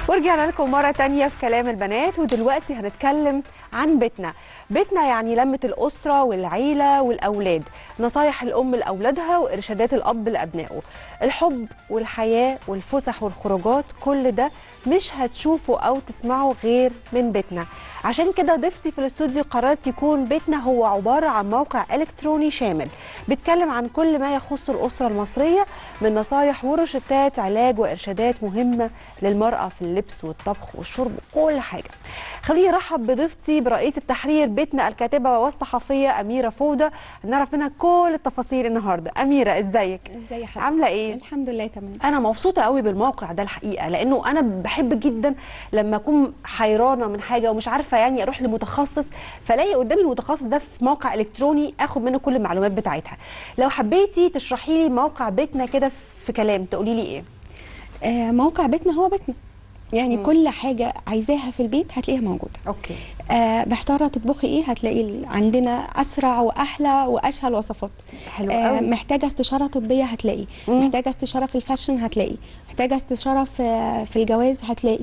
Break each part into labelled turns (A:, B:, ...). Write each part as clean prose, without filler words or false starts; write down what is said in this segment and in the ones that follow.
A: ورجعنا لكم مرة تانية في كلام البنات، ودلوقتي هنتكلم عن بيتنا. بيتنا يعني لمة الأسرة والعيلة والأولاد، نصايح الأم لأولادها وإرشادات الأب لأبنائه، الحب والحياة والفسح والخروجات، كل ده مش هتشوفوا أو تسمعوا غير من بيتنا. عشان كده ضيفتي في الاستوديو قررت يكون بيتنا هو عبارة عن موقع إلكتروني شامل بيتكلم عن كل ما يخص الأسرة المصرية، من نصايح وروشتات علاج وإرشادات مهمة للمرأة في اللبس والطبخ والشرب وكل حاجة. خليني ارحب بضيفتي برئيس التحرير بيتنا الكاتبة والصحفية أميرة فودة، نعرف منها كل التفاصيل النهارده. أميرة ازيك؟
B: ازي حضرتك؟
A: عاملة ايه؟
B: الحمد لله تمام.
A: أنا مبسوطة قوي بالموقع ده الحقيقة، لأنه أنا بحب جدا لما أكون حيرانة من حاجة ومش عارفة يعني أروح لمتخصص، فلاقي قدامي المتخصص ده في موقع إلكتروني آخد منه كل المعلومات بتاعتها. لو حبيتي تشرحي لي موقع بيتنا كده في كلام تقولي لي ايه؟
B: موقع بيتنا هو بيتنا، يعني كل حاجة عايزاها في البيت هتلاقيها موجودة.
A: اوكي.
B: محتارة تطبخي ايه هتلاقي عندنا أسرع وأحلى وأشهى الوصفات.
A: حلو قوي.
B: محتاجة استشارة طبية هتلاقي، محتاجة استشارة في الفاشن هتلاقي، محتاجة استشارة في الجواز هتلاقي،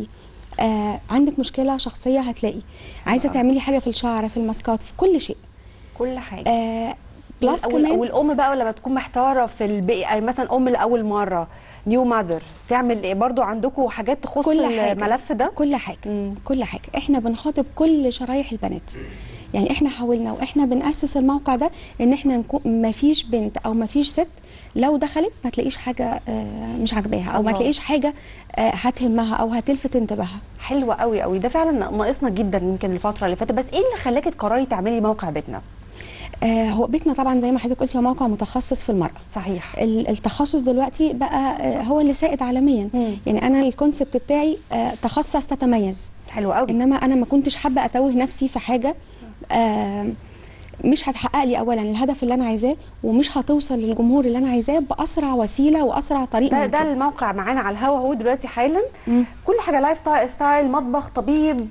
B: عندك مشكلة شخصية هتلاقي، عايزة تعملي حاجة في الشعر في الماسكات في كل شيء.
A: كل حاجة.
B: بلس كمان.
A: والام بقى لما تكون محتاره في يعني مثلا ام لاول مره نيو ماذر تعمل ايه؟ برضو عندكم حاجات تخص
B: كل
A: الملف ده؟
B: كل حاجه. كل حاجه احنا بنخاطب كل شرايح البنات. يعني احنا حاولنا واحنا بنأسس الموقع ده ان احنا نكون ما فيش بنت او ما فيش ست لو دخلت ما تلاقيش حاجه مش عاجباها او ما تلاقيش حاجه هتهمها او هتلفت انتباهها.
A: حلوه قوي قوي، ده فعلا ناقصنا جدا يمكن الفتره اللي فاتت. بس ايه اللي خلاكي تقرري تعملي موقع بيتنا؟
B: هو بيتنا طبعا زي ما حضرتك قلتي هو موقع متخصص في المرأة.
A: صحيح.
B: التخصص دلوقتي بقى هو اللي سائد عالميا. يعني انا الكونسبت بتاعي تخصص تتميز.
A: حلو قوي.
B: انما انا ما كنتش حابه اتوه نفسي في حاجه مش هتحقق لي اولا الهدف اللي انا عايزاه، ومش هتوصل للجمهور اللي انا عايزاه باسرع وسيله واسرع طريقه.
A: ده الموقع معانا على الهوا اهو دلوقتي حالا. كل حاجه لايف ستايل، مطبخ، طبيب،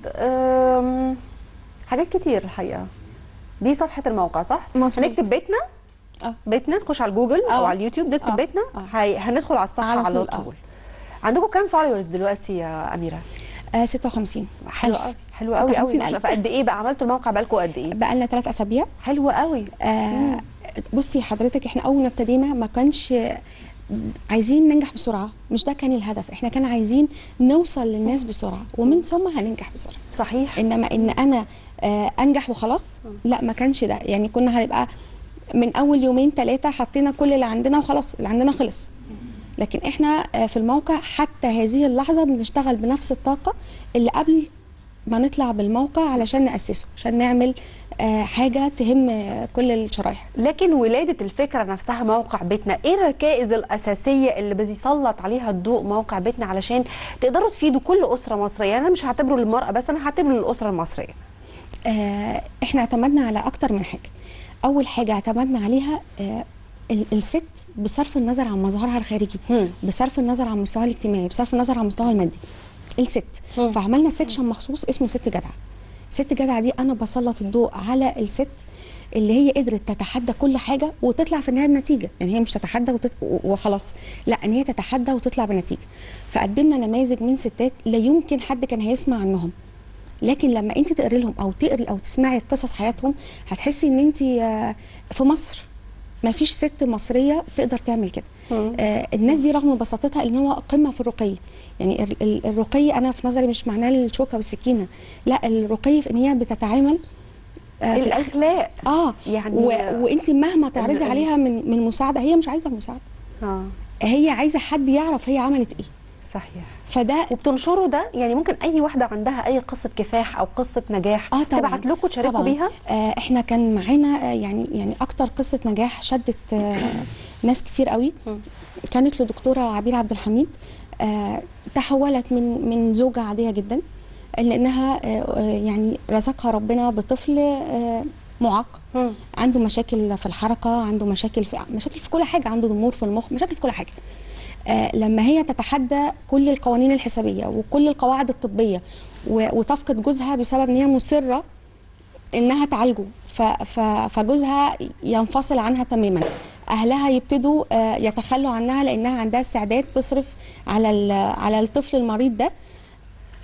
A: حاجات كتير الحقيقه. دي صفحه الموقع صح؟
B: مظبوط.
A: هنكتب بيتنا. بيتنا نخش على جوجل او على اليوتيوب نكتب بيتنا. هندخل على الصفحه على طول. عندكم كام فولورز دلوقتي يا اميره؟
B: 56.
A: حلو قوي. حلو قوي قوي. فقد ايه بقى عملتوا الموقع بقالكم قد ايه؟
B: بقى لنا 3 اسابيع.
A: حلو قوي.
B: بصي حضرتك احنا اول ما ابتدينا ما كانش عايزين ننجح بسرعه، مش ده كان الهدف، احنا كان عايزين نوصل للناس بسرعه ومن ثم هننجح بسرعه.
A: صحيح.
B: انما ان انا انجح وخلاص لا، ما كانش ده. يعني كنا هنبقى من اول يومين 3 حطينا كل اللي عندنا وخلاص اللي عندنا خلص. لكن احنا في الموقع حتى هذه اللحظه بنشتغل بنفس الطاقه اللي قبل ما نطلع بالموقع علشان نأسسه، عشان نعمل حاجه تهم كل الشرايح.
A: لكن ولاده الفكره نفسها موقع بيتنا، ايه الركائز الاساسيه اللي بيسلط عليها الضوء موقع بيتنا علشان تقدروا تفيدوا كل اسره مصريه؟ يعني انا مش هعتبره للمراه بس، انا هعتبره للاسره المصريه.
B: احنا اعتمدنا على اكتر من حاجه. اول حاجه اعتمدنا عليها الست بصرف النظر عن مظهرها الخارجي، بصرف النظر عن مستواها الاجتماعي، بصرف النظر عن مستواها المادي، الست. فعملنا سيكشن مخصوص اسمه ست جدعه. ست جدعه دي انا بسلط الضوء على الست اللي هي قدرت تتحدى كل حاجه وتطلع في النهايه بنتيجه. يعني هي مش تتحدى وخلاص، لا، ان هي تتحدى وتطلع بنتيجه. فقدمنا نماذج من ستات لا يمكن حد كان هيسمع عنهم، لكن لما انت تقري لهم او تقري او تسمعي قصص حياتهم هتحسي ان انت في مصر ما فيش ست مصريه تقدر تعمل كده. الناس دي رغم بساطتها ان هو قمه في الرقي. يعني الرقي انا في نظري مش معناه الشوكه والسكينه، لا، الرقي في ان هي بتتعامل
A: في الاخلاق.
B: يعني وانت مهما تعرضي عليها من مساعده هي مش عايزه المساعده. هي عايزه حد يعرف هي عملت ايه.
A: صحيح.
B: فده
A: وبتنشروا ده. يعني ممكن اي واحده عندها اي قصه كفاح او قصه نجاح تبعت لكم تشاركوا بيها.
B: احنا كان معانا يعني اكتر قصه نجاح شدت ناس كتير قوي. كانت لدكتوره عبير عبد الحميد، تحولت من زوجه عاديه جدا لانها يعني رزقها ربنا بطفل معاق، عنده مشاكل في الحركه، عنده مشاكل في كل حاجه، عنده ضمور في المخ، مشاكل في كل حاجه. لما هي تتحدى كل القوانين الحسابيه وكل القواعد الطبيه وتفقد جوزها بسبب ان هي مصره انها تعالجه، فجوزها ينفصل عنها تماما، اهلها يبتدوا يتخلوا عنها لانها عندها استعداد تصرف على الطفل المريض ده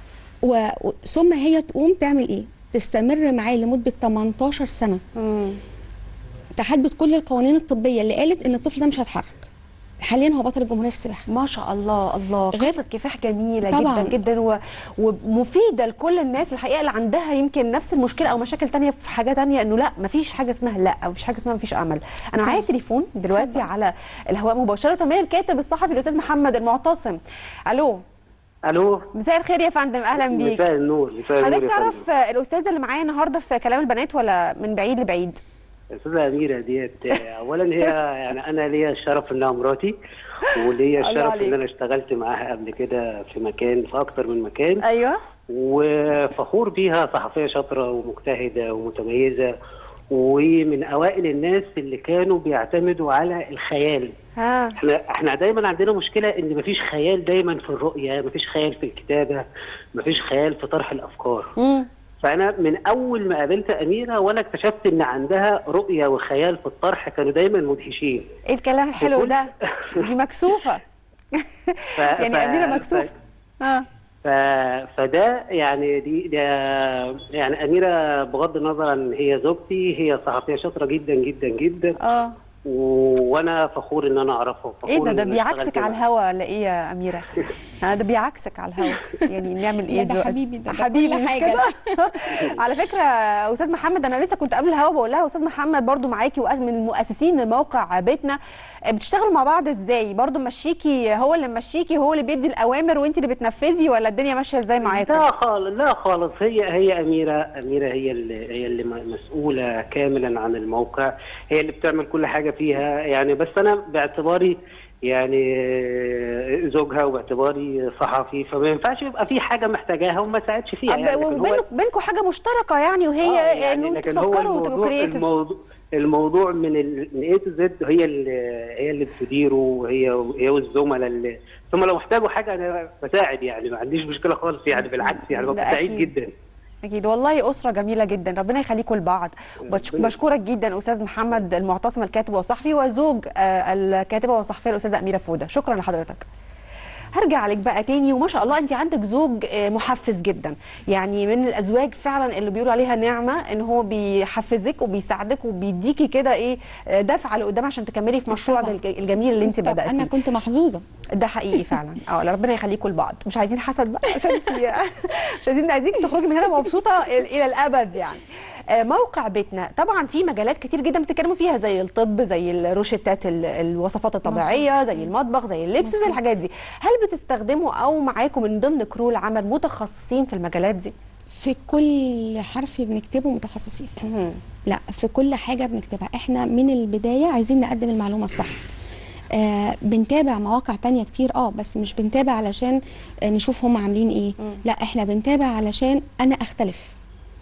B: ثم هي تقوم تعمل ايه؟ تستمر معاه لمده 18 سنه تحدد كل القوانين الطبيه اللي قالت ان الطفل ده مش هيتحرك. حاليا هو بطل الجمهوريه في السباحه.
A: ما شاء الله. الله، قصه كفاح جميله
B: طبعاً.
A: جدا جدا ومفيده لكل الناس الحقيقه اللي عندها يمكن نفس المشكله او مشاكل تانية في حاجه تانية، انه لا مفيش حاجه اسمها لا، او مفيش حاجه اسمها مفيش امل. انا معايا تليفون دلوقتي على الهواء مباشره من الكاتب الصحفي الاستاذ محمد المعتصم. الو.
C: الو،
A: مساء الخير يا فندم، اهلا بيك.
C: مساء النور.
A: حضرتك تعرف الاستاذه اللي معايا النهارده في كلام البنات ولا من بعيد لبعيد؟
C: الاستاذه اميره ديت اولا هي يعني انا ليا الشرف انها مراتي، وليا الشرف ان انا اشتغلت معاها قبل كده في اكتر من مكان.
A: ايوه.
C: وفخور بيها، صحفيه شاطره ومجتهده ومتميزه، ومن اوائل الناس اللي كانوا بيعتمدوا على الخيال. احنا دايما عندنا مشكله ان مفيش خيال دايما في الرؤيه، مفيش خيال في الكتابه، مفيش خيال في طرح الافكار. فانا من اول ما قابلت اميره وانا اكتشفت ان عندها رؤيه وخيال في الطرح كانوا دايما مدهشين.
A: ايه الكلام الحلو ده؟ دي مكسوفه. يعني اميره مكسوفه.
C: فده يعني ده يعني اميره بغض النظر عن هي زوجتي، هي صحفيه شاطره جدا جدا جدا. وانا فخور ان انا اعرفها.
A: ايه ده بيعكسك على الهوا ولا ايه يا اميره؟ ده بيعكسك على الهوا. يعني نعمل ايه
B: دلوقتي؟ حبيبي، ده
A: حبيبي
B: كل حاجه.
A: على فكره استاذ محمد، انا لسه كنت قبل الهوا بقول لها استاذ محمد برضو معاكي ومن المؤسسين لموقع بيتنا، بتشتغلوا مع بعض ازاي؟ برضو ممشيكي، هو اللي ممشيكي، هو اللي بيدي الاوامر وانت اللي بتنفذي، ولا الدنيا ماشيه ازاي معاكم؟
C: لا خالص. هي اميره هي اللي مسؤوله كاملا عن الموقع، هي اللي بتعمل كل حاجه فيها يعني. بس انا باعتباري يعني زوجها وباعتباري صحفي، فما ينفعش يبقى في حاجه محتاجاها وما ساعدش فيها يعني.
A: بينكم حاجه مشتركه يعني، وهي
C: يعني
A: انه تفكروا وتبقوا كرييتيف.
C: الموضوع من A to Z هي اللي بتديره، وهي والزملاء ثم لو احتاجوا حاجه انا بساعد يعني، ما عنديش مشكله خالص يعني، بالعكس يعني ببقى سعيد جدا.
A: اكيد والله، اسره جميله جدا، ربنا يخليكم لبعض. بشكرك جدا استاذ محمد المعتصم الكاتب والصحفي وزوج الكاتبه والصحفيه الاستاذه اميره فوده. شكرا لحضرتك. هرجع لك بقى تاني، وما شاء الله انت عندك زوج محفز جدا، يعني من الازواج فعلا اللي بيقولوا عليها نعمه، ان هو بيحفزك وبيساعدك وبيديكي كده ايه دفعه لقدام عشان تكملي في مشروع الجميل اللي انت بداتيه.
B: انا كنت محظوظه.
A: ده حقيقي فعلا. ربنا يخليكم لبعض. مش عايزين حسد بقى عشان مش عايزين تخرجي من هنا مبسوطه الى الابد يعني. موقع بيتنا طبعا في مجالات كتير جدا بتتكلموا فيها، زي الطب، زي الروشتات، الوصفات الطبيعيه، زي المطبخ، زي اللبس، زي الحاجات دي. هل بتستخدموا او معاكم من ضمن كرو العمل متخصصين في المجالات دي؟
B: في كل حرف بنكتبه متخصصين. لا، في كل حاجه بنكتبها. احنا من البدايه عايزين نقدم المعلومه الصح. بنتابع مواقع تانية كتير بس مش بنتابع علشان نشوف هم عاملين ايه. لا، احنا بنتابع علشان انا اختلف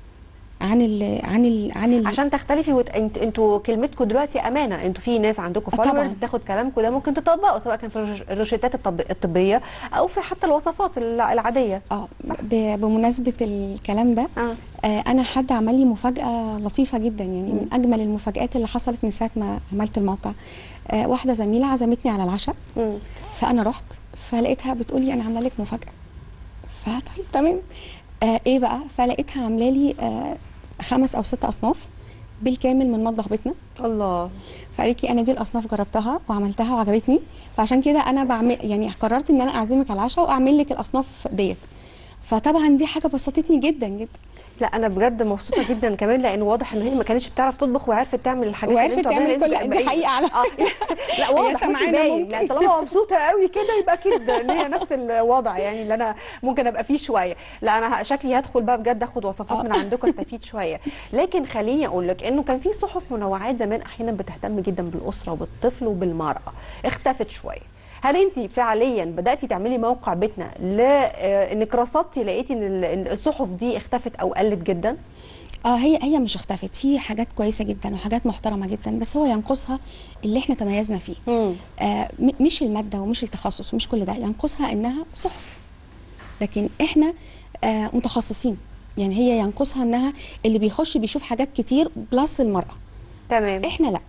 B: عشان
A: تختلفي. انتوا كلمتكم دلوقتي امانه، انتوا في ناس عندكم فولورز بتاخد كلامكم ده ممكن تطبقوا، سواء كان في الروشتات الطبيه او في حتى الوصفات العاديه.
B: بمناسبه الكلام ده، انا حد عمل لي مفاجاه لطيفه جدا، يعني من اجمل المفاجات اللي حصلت من ساعه ما عملت الموقع. واحده زميله عزمتني على العشاء، فانا رحت فلقيتها بتقول لي انا عامله لك مفاجاه. فطيب تمام، ايه بقى؟ فلقيتها عامله لي 5 أو 6 أصناف بالكامل من مطبخ بيتنا.
A: الله.
B: فقالت لي انا دي الاصناف جربتها وعملتها وعجبتني، فعشان كده انا بعمل يعني قررت ان انا اعزمك على العشاء واعمل لك الاصناف ديت. فطبعا دي حاجه بسطتني جدا جدا.
A: لا انا بجد مبسوطه جدا كمان، لان واضح ان هي ما كانتش بتعرف تطبخ وعرفت تعمل الحاجات
B: وعرفت تعمل كل دي حقيقه على
A: لا واضح باين. لا طالما مبسوطه قوي كده يبقى اكيد ان هي نفس الوضع يعني اللي انا ممكن ابقى فيه شويه. لا انا شكلي هدخل بقى بجد اخد وصفات من عندكم استفيد شويه. لكن خليني اقول لك انه كان في صحف منوعات زمان احيانا بتهتم جدا بالاسره وبالطفل وبالمراه، اختفت شويه. هل انت فعليا بداتي تعملي موقع بيتنا لانك رصدتي لقيتي ان الصحف دي اختفت او قلت جدا؟
B: هي مش اختفت، في حاجات كويسه جدا وحاجات محترمه جدا، بس هو ينقصها اللي احنا تميزنا فيه. مش الماده ومش التخصص ومش كل ده، ينقصها انها صحف. لكن احنا متخصصين، يعني هي ينقصها انها اللي بيخش بيشوف حاجات كتير بلس المراه.
A: تمام.
B: احنا لا،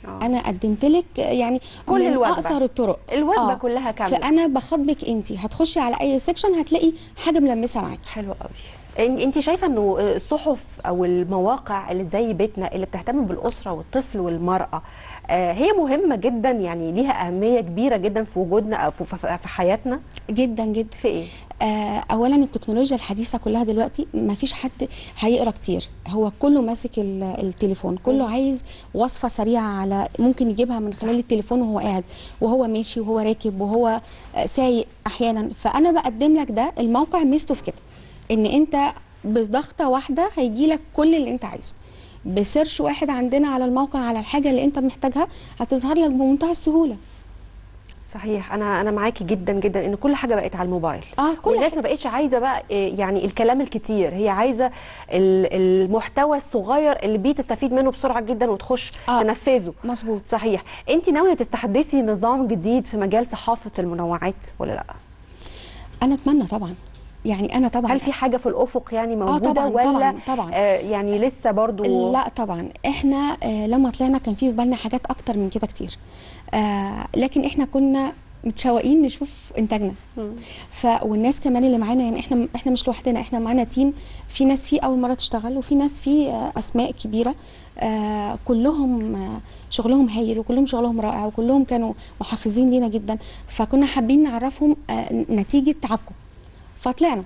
B: انا قدمت لك يعني
A: كل
B: من
A: الوجبة.
B: اقصر الطرق
A: الوجبه كلها كامله.
B: فانا بخاطبك انت، هتخشي على اي سيكشن هتلاقي حاجه ملمسه معاكي.
A: حلو قوي. انت شايفه انه الصحف او المواقع اللي زي بيتنا اللي بتهتم بالاسره والطفل والمراه هي مهمه جدا، يعني ليها اهميه كبيره جدا في وجودنا في حياتنا
B: جدا جدا.
A: في ايه؟
B: اولا التكنولوجيا الحديثه كلها دلوقتي ما فيش حد هيقرا كتير، هو كله ماسك التليفون، كله عايز وصفه سريعه على ممكن يجيبها من خلال التليفون وهو قاعد وهو ماشي وهو راكب وهو سايق احيانا. فانا بقدم لك ده، الموقع ميزته في كده ان انت بضغطه واحده هيجي لك كل اللي انت عايزه، بسيرش واحد عندنا على الموقع على الحاجه اللي انت محتاجها هتظهر لك بمنتهى السهوله.
A: صحيح، انا معاكي جدا جدا ان كل حاجه بقت على الموبايل.
B: كل
A: والناس ما بقتش عايزه بقى يعني الكلام الكتير، هي عايزه المحتوى الصغير اللي بيه تستفيد منه بسرعه جدا وتخش تنفذه.
B: مظبوط.
A: صحيح. انت ناويه تستحدثي نظام جديد في مجال صحافه المنوعات ولا لا؟
B: انا اتمنى طبعا، يعني انا طبعا.
A: هل في حاجه في الافق يعني موجوده
B: طبعًا
A: ولا
B: طبعًا.
A: يعني لسه برضو؟
B: لا طبعا، احنا لما طلعنا كان في بالنا حاجات اكتر من كده كتير، لكن احنا كنا متشوقين نشوف انتاجنا. والناس كمان اللي معانا، يعني احنا مش لوحدنا، احنا معانا تيم، في ناس فيه اول مره تشتغل وفي ناس فيه اسماء كبيره، كلهم شغلهم هايل وكلهم شغلهم رائع وكلهم كانوا محفزين لينا جدا، فكنا حابين نعرفهم نتيجه تعبكم فطلعنا.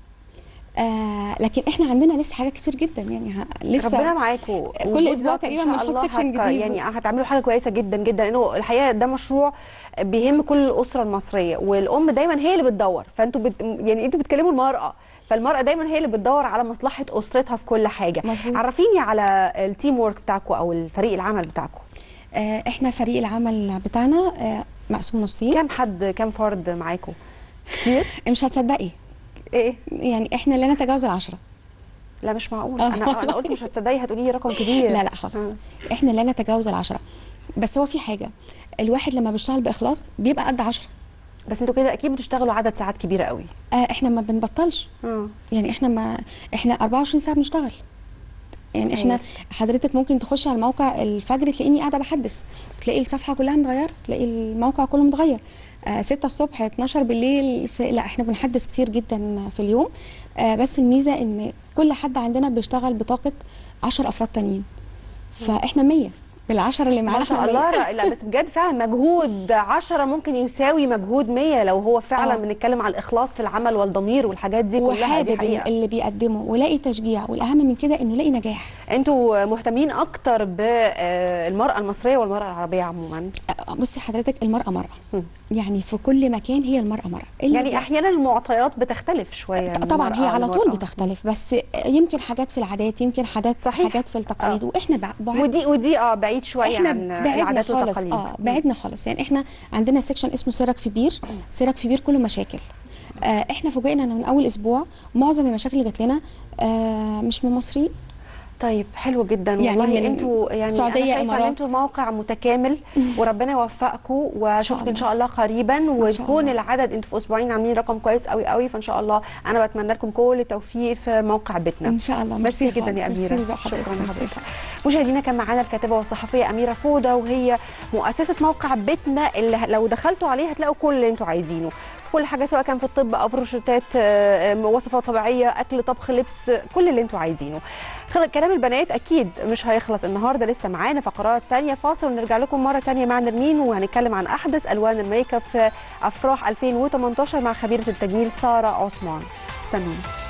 B: لكن احنا عندنا لسه حاجات كتير جدا، يعني لسه
A: ربنا معاكم.
B: كل اسبوع تقريبا بنحط سيكشن جديد،
A: يعني هتعملوا حاجه كويسه جدا جدا، لانه الحقيقه ده مشروع بيهم كل الاسره المصريه، والام دايما هي اللي بتدور، فانتوا يعني انتوا بتكلموا المراه، فالمراه دايما هي اللي بتدور على مصلحه اسرتها في كل حاجه.
B: مظبوط.
A: عرفيني على التيم وورك بتاعكم او الفريق العمل بتاعكم.
B: احنا فريق العمل بتاعنا مقسوم نصين.
A: كام فرد معاكم؟ كتير؟
B: مش هتصدقي
A: ايه
B: يعني احنا لا نتجاوز 10.
A: لا مش معقول. انا قلت مش هتصدقي هتقولي لي رقم كبير.
B: لا خالص. احنا لا نتجاوز 10، بس هو في حاجه، الواحد لما بيشتغل باخلاص بيبقى قد 10.
A: بس انتوا كده اكيد بتشتغلوا عدد ساعات كبيره قوي.
B: احنا ما بنبطلش. يعني احنا 24 ساعه بنشتغل. يعني احنا حضرتك ممكن تخشي على الموقع الفجر تلاقيني قاعده بحدث، تلاقي الصفحه كلها متغيره، تلاقي الموقع كله متغير، 6 الصبح 12 بالليل لا احنا بنحدث كتير جدا في اليوم. بس الميزه ان كل حد عندنا بيشتغل بطاقه 10 افراد تانيين، فاحنا 100 بال10 اللي معانا.
A: ما شاء الله. لا بس بجد فعلا مجهود 10 ممكن يساوي مجهود 100 لو هو فعلا بنتكلم على الاخلاص في العمل والضمير والحاجات دي كلها.
B: وحابب اللي بيقدمه ولاقي تشجيع، والاهم من كده انه لاقي نجاح.
A: انتوا مهتمين اكتر بالمراه المصريه والمراه العربيه عموما؟
B: بصي حضرتك، المراه مراه، يعني في كل مكان هي المراه مراه.
A: يعني احيانا المعطيات بتختلف شويه.
B: طبعا هي على طول بتختلف، بس يمكن حاجات في العادات، يمكن حاجات في التقاليد، واحنا
A: ودي بعيد شويه عن العادات والتقاليد.
B: بعدنا خالص. يعني احنا عندنا سيكشن اسمه سيرك في بير. سيرك في بير كله مشاكل. احنا فوجئنا ان من اول اسبوع معظم المشاكل اللي جات لنا مش من مصريين.
A: طيب حلو جدا
B: يعني
A: والله. انتوا يعني
B: سعوديه امارات،
A: انتوا موقع متكامل وربنا يوفقكم، واشوفك ان شاء الله قريبا، ويكون العدد انتوا في اسبوعين عاملين رقم كويس قوي قوي، فان شاء الله انا بتمنى لكم كل التوفيق في موقع بيتنا
B: ان شاء الله.
A: ميرسي جدا يا اميره. شكرا لحضرتك. مشاهدينا كان معانا الكاتبه والصحفيه اميره فوده، وهي مؤسسه موقع بيتنا اللي لو دخلتوا عليه هتلاقوا كل اللي انتوا عايزينه في كل حاجه، سواء كان في الطب او في روشتات، وصفات طبيعيه، اكل، طبخ، لبس، كل اللي انتوا عايزينه. كلام البنات اكيد مش هيخلص النهارده، لسه معانا فقرات تانية. فاصل ونرجع لكم مره تانية مع نرمين، وهنتكلم عن احدث الوان الميك اب في افراح 2018 مع خبيره التجميل ساره عثمان. استنونا.